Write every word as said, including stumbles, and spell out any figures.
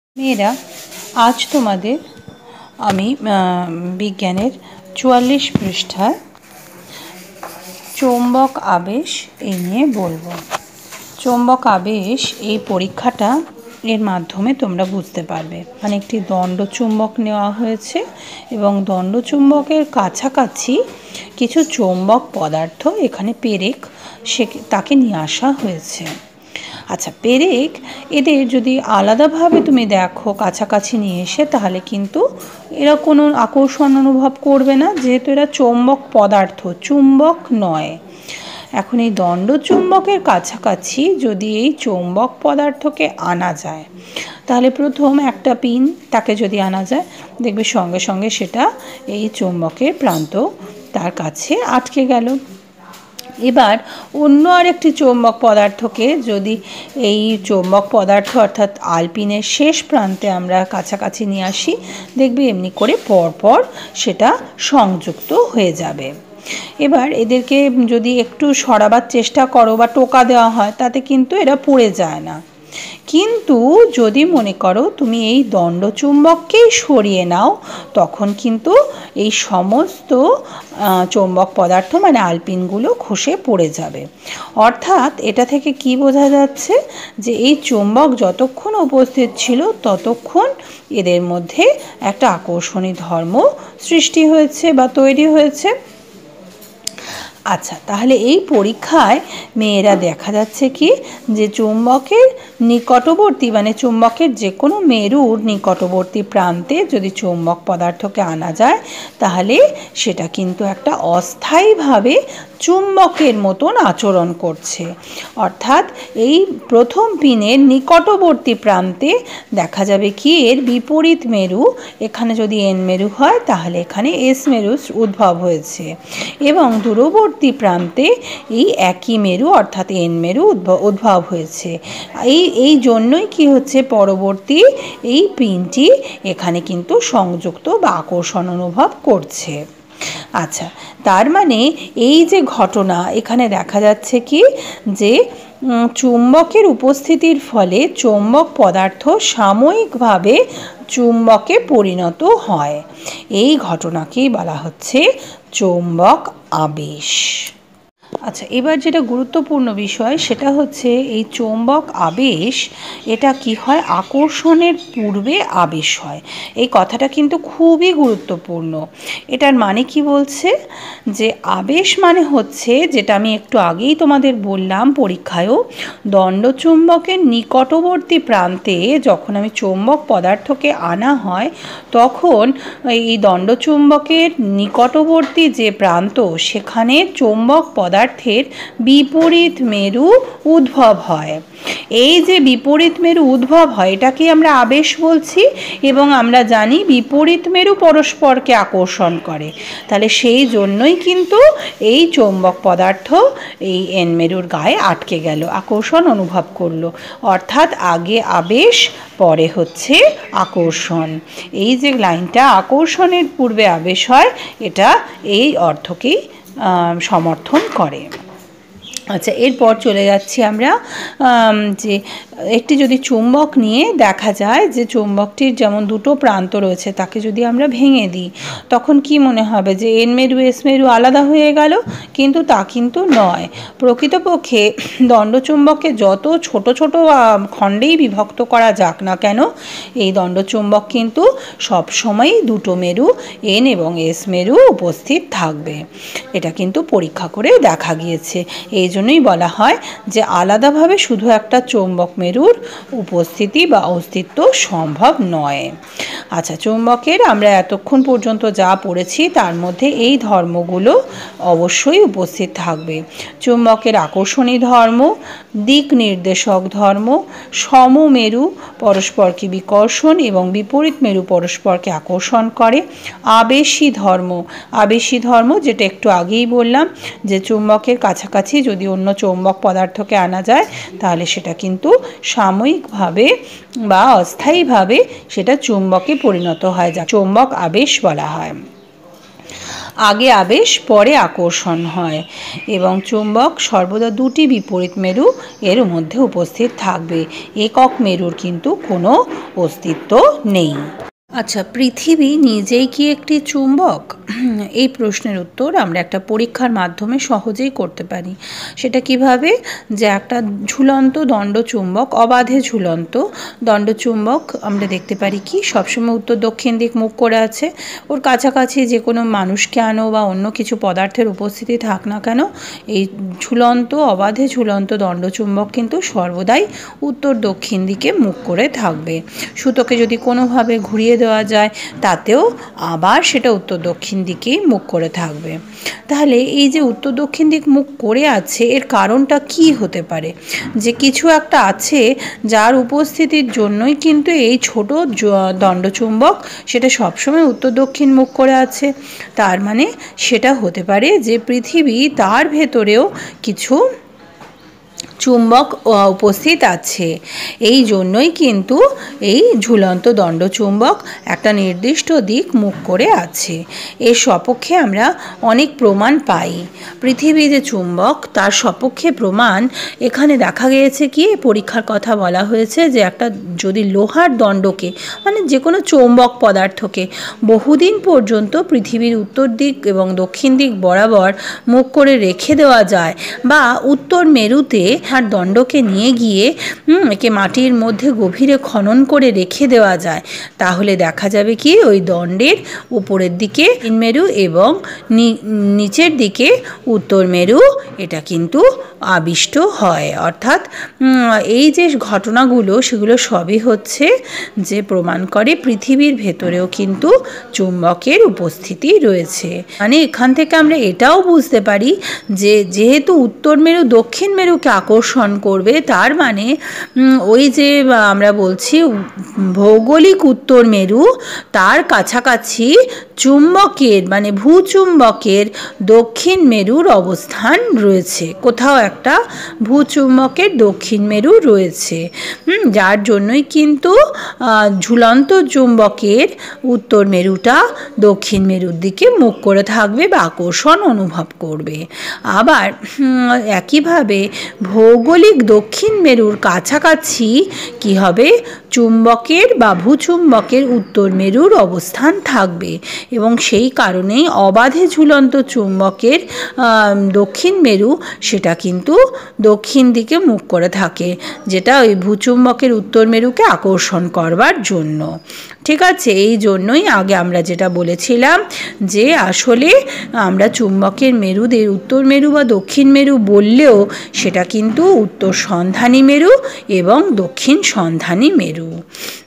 মেয়েরা, আজ তোমাদের আমি বিজ্ঞানের চুয়াল্লিশ পৃষ্ঠায় চৌম্বক আবেশ এই নিয়ে বলবো। চৌম্বক আবেশ এই পরীক্ষাটা এর মাধ্যমে তোমরা বুঝতে পারবে। মানে একটি দণ্ডচুম্বক নেওয়া হয়েছে এবং দণ্ডচুম্বকের কাছাকাছি কিছু চৌম্বক পদার্থ এখানে পেরেক সে তাকে নিয়ে আসা হয়েছে। আচ্ছা, পেরেক এদের যদি আলাদাভাবে তুমি দেখো কাছাকাছি নিয়ে এসে, তাহলে কিন্তু এরা কোনো আকর্ষণ অনুভব করবে না, যেহেতু এরা চৌম্বক পদার্থ, চুম্বক নয়। এখন এই দণ্ডচুম্বকের কাছাকাছি যদি এই চৌম্বক পদার্থকে আনা যায়, তাহলে প্রথম একটা পিন তাকে যদি আনা যায়, দেখবে সঙ্গে সঙ্গে সেটা এই চৌম্বকের প্রান্ত তার কাছে আটকে গেল। এবার অন্য আরেকটি চৌম্বক পদার্থকে যদি এই চৌম্বক পদার্থ অর্থাৎ আলপিনের শেষ প্রান্তে আমরা কাছাকাছি নিয়ে আসি, দেখবে এমনি করে পরপর সেটা সংযুক্ত হয়ে যাবে। এবার এদেরকে যদি একটু সরাবার চেষ্টা করো বা টোকা দেওয়া হয়, তাতে কিন্তু এরা পড়ে যায় না। কিন্তু যদি মনে করো তুমি এই দণ্ডচুম্বককেই সরিয়ে নাও, তখন কিন্তু এই সমস্ত চৌম্বক পদার্থ মানে আলপিনগুলো খসে পড়ে যাবে। অর্থাৎ এটা থেকে কি বোঝা যাচ্ছে যে এই চৌম্বক যতক্ষণ উপস্থিত ছিল ততক্ষণ এদের মধ্যে একটা আকর্ষণী ধর্ম সৃষ্টি হয়েছে বা তৈরি হয়েছে। আচ্ছা, তাহলে এই পরীক্ষায় মেয়েরা দেখা যাচ্ছে কি যে চুম্বকের নিকটবর্তী মানে চুম্বকের যে কোনো মেরুর নিকটবর্তী প্রান্তে যদি চৌম্বক পদার্থকে আনা যায়, তাহলে সেটা কিন্তু একটা অস্থায়ীভাবে চুম্বকের মতন আচরণ করছে। অর্থাৎ এই প্রথম পিনের নিকটবর্তী প্রান্তে দেখা যাবে কি এর বিপরীত মেরু, এখানে যদি এন মেরু হয় তাহলে এখানে এস মেরু উদ্ভব হয়েছে, এবং দূরবর্তী প্রান্তে এই একই মেরু অর্থাৎ এন মেরু উদ্ভব হয়েছে। এই এই জন্যই কি হচ্ছে, পরবর্তী এই পিনটি এখানে কিন্তু সংযুক্ত বা আকর্ষণ অনুভব করছে। আচ্ছা, তার মানে এই যে ঘটনা এখানে দেখা যাচ্ছে কি যে চুম্বকের উপস্থিতির ফলে চৌম্বক পদার্থ সাময়িকভাবে চুম্বকে পরিণত হয়। এই ঘটনাকেই বলা হচ্ছে চৌম্বক আবেশ। আচ্ছা, এবার যেটা গুরুত্বপূর্ণ বিষয় সেটা হচ্ছে এই চৌম্বক আবেশ, এটা কি হয়, আকর্ষণের পূর্বে আবেশ হয়। এই কথাটা কিন্তু খুবই গুরুত্বপূর্ণ। এটার মানে কি বলছে, যে আবেশ মানে হচ্ছে, যেটা আমি একটু আগেই তোমাদের বললাম পরীক্ষায়ও, দণ্ডচুম্বকের নিকটবর্তী প্রান্তে যখন আমি চৌম্বক পদার্থকে আনা হয়, তখন এই দণ্ডচুম্বকের নিকটবর্তী যে প্রান্ত সেখানে চৌম্বক পদার্থের বিপরীত মেরু উদ্ভব হয়। এই যে বিপরীত মেরু উদ্ভব হয় এটাকে আমরা আবেশ বলছি, এবং আমরা জানি বিপরীত মেরু পরস্পরকে আকর্ষণ করে। তাহলে সেই জন্যই কিন্তু এই চৌম্বক পদার্থ এই এন মেরুর গায়ে আটকে গেল, আকর্ষণ অনুভব করলো। অর্থাৎ আগে আবেশ, পরে হচ্ছে আকর্ষণ। এই যে লাইনটা আকর্ষণের পূর্বে আবেশ হয়, এটা এই অর্থকেই সমর্থন করে। আচ্ছা, এরপর চলে যাচ্ছি আমরা যে একটি যদি চুম্বক নিয়ে দেখা যায় যে চুম্বকটির যেমন দুটো প্রান্ত রয়েছে, তাকে যদি আমরা ভেঙে দিই, তখন কি মনে হবে যে এন মেরু এস মেরু আলাদা হয়ে গেল, কিন্তু তা কিন্তু নয়। প্রকৃতপক্ষে দণ্ডচুম্বককে যত ছোট ছোট খণ্ডেই বিভক্ত করা যাক না কেন, এই দণ্ডচুম্বক কিন্তু সবসময়ই দুটো মেরু এন এবং এস মেরু উপস্থিত থাকবে। এটা কিন্তু পরীক্ষা করে দেখা গিয়েছে। এই জন্যই বলা হয় যে আলাদাভাবে শুধু একটা চৌম্বক মেরুর উপস্থিতি বা অস্তিত্ব সম্ভব নয়। আচ্ছা, চৌম্বকের আমরা এতক্ষণ পর্যন্ত যা পড়েছি তার মধ্যে এই ধর্মগুলো অবশ্যই উপস্থিত থাকবে। চৌম্বকের আকর্ষণী ধর্ম, দিক নির্দেশক ধর্ম, সমমেরু পরস্পরকে বিকর্ষণ এবং বিপরীত মেরু পরস্পরকে আকর্ষণ করে। আবেশী ধর্ম, আবেশী ধর্ম যেটা একটু আগেই বললাম, যে চৌম্বকের কাছাকাছি যদি অন্য চৌম্বক পদার্থকে আনা যায়, তাহলে সেটা কিন্তু সাময়িকভাবে বা অস্থায়ীভাবে সেটা চুম্বকে পরিণত হয়, যা চৌম্বক আবেশ বলা হয়। আগে আবেশ পরে আকর্ষণ হয় এবং চুম্বক সর্বদা দুটি বিপরীত মেরু এর মধ্যে উপস্থিত থাকবে, একক মেরুর কিন্তু কোনো অস্তিত্ব নেই। আচ্ছা, পৃথিবী নিজেই কি একটি চুম্বক? এই প্রশ্নের উত্তর আমরা একটা পরীক্ষার মাধ্যমে সহজেই করতে পারি। সেটা কিভাবে? যে একটা ঝুলন্ত দণ্ডচুম্বক, অবাধে ঝুলন্ত দণ্ডচুম্বক আমরা দেখতে পারি কি সবসময় উত্তর দক্ষিণ দিক মুখ করে আছে। ওর কাছাকাছি যে কোনো মানুষ কেন বা অন্য কিছু পদার্থের উপস্থিতি থাক না কেন, এই ঝুলন্ত অবাধে ঝুলন্ত দণ্ডচুম্বক কিন্তু সর্বদাই উত্তর দক্ষিণ দিকে মুখ করে থাকবে। সুতোকে যদি কোনোভাবে ঘুরিয়ে দেওয়া যায় তাতেও আবার সেটা উত্তর দক্ষিণ দিকেই মুখ করে থাকবে। তাহলে এই যে উত্তর দক্ষিণ দিক মুখ করে আছে, এর কারণটা কি হতে পারে? যে কিছু একটা আছে যার উপস্থিতির জন্যই কিন্তু এই ছোট দণ্ডচুম্বক সেটা সবসময় উত্তর দক্ষিণ মুখ করে আছে। তার মানে সেটা হতে পারে যে পৃথিবী তার ভেতরেও কিছু চুম্বক উপস্থিত আছে। এই জন্যই কিন্তু এই ঝুলন্ত দণ্ডচুম্বক একটা নির্দিষ্ট দিক মুখ করে আছে। এর সপক্ষে আমরা অনেক প্রমাণ পাই। পৃথিবী যে চুম্বক তার সপক্ষে প্রমাণ এখানে দেখা গিয়েছে কি, পরীক্ষার কথা বলা হয়েছে যে একটা যদি লোহার দণ্ডকে মানে যে কোনো চৌম্বক পদার্থকে বহুদিন পর্যন্ত পৃথিবীর উত্তর দিক এবং দক্ষিণ দিক বরাবর মুখ করে রেখে দেওয়া যায়, বা উত্তর মেরুতে আর দণ্ডকে নিয়ে গিয়ে একে মাটির মধ্যে গভীরে খনন করে রেখে দেওয়া যায়, তাহলে দেখা যাবে কি ওই দণ্ডের উপরের দিকে দক্ষিণ মেরু এবং নিচের দিকে উত্তর মেরু এটা কিন্তু আবিষ্ট হয়। অর্থাৎ এই যে ঘটনাগুলো সেগুলো সবই হচ্ছে যে প্রমাণ করে পৃথিবীর ভেতরেও কিন্তু চুম্বকের উপস্থিতি রয়েছে। মানে এখান থেকে আমরা এটাও বুঝতে পারি যে যেহেতু উত্তর মেরু দক্ষিণ মেরুকে আকর্ষণ করবে, তার মানে ওই যে আমরা বলছি ভৌগোলিক উত্তর মেরু তার কাছাকাছি চুম্বকের মানে ভূচুম্বকের দক্ষিণ মেরুর অবস্থান রয়েছে, কোথাও একটা ভূচুম্বকের দক্ষিণ মেরু রয়েছে, যার জন্যই কিন্তু ঝুলন্ত চুম্বকের উত্তর মেরুটা দক্ষিণ মেরুর দিকে মুখ করে থাকবে বা আকর্ষণ অনুভব করবে। আবার একইভাবে ভৌগোলিক দক্ষিণ মেরুর কাছাকাছি কি হবে, চুম্বকের বা ভূচুম্বকের উত্তর মেরুর অবস্থান থাকবে এবং সেই কারণেই অবাধে ঝুলন্ত চুম্বকের দক্ষিণ মেরু সেটা কিন্তু দক্ষিণ দিকে মুখ করে থাকে, যেটা ওই ভূচুম্বকের উত্তর মেরুকে আকর্ষণ করবার জন্য। ঠিক আছে, এই জন্যই আগে আমরা যেটা বলেছিলাম যে আসলে আমরা চুম্বকের মেরুদের উত্তর মেরু বা দক্ষিণ মেরু বললেও সেটা কিন্তু উত্তর সন্ধানী মেরু এবং দক্ষিণ সন্ধানী মেরু।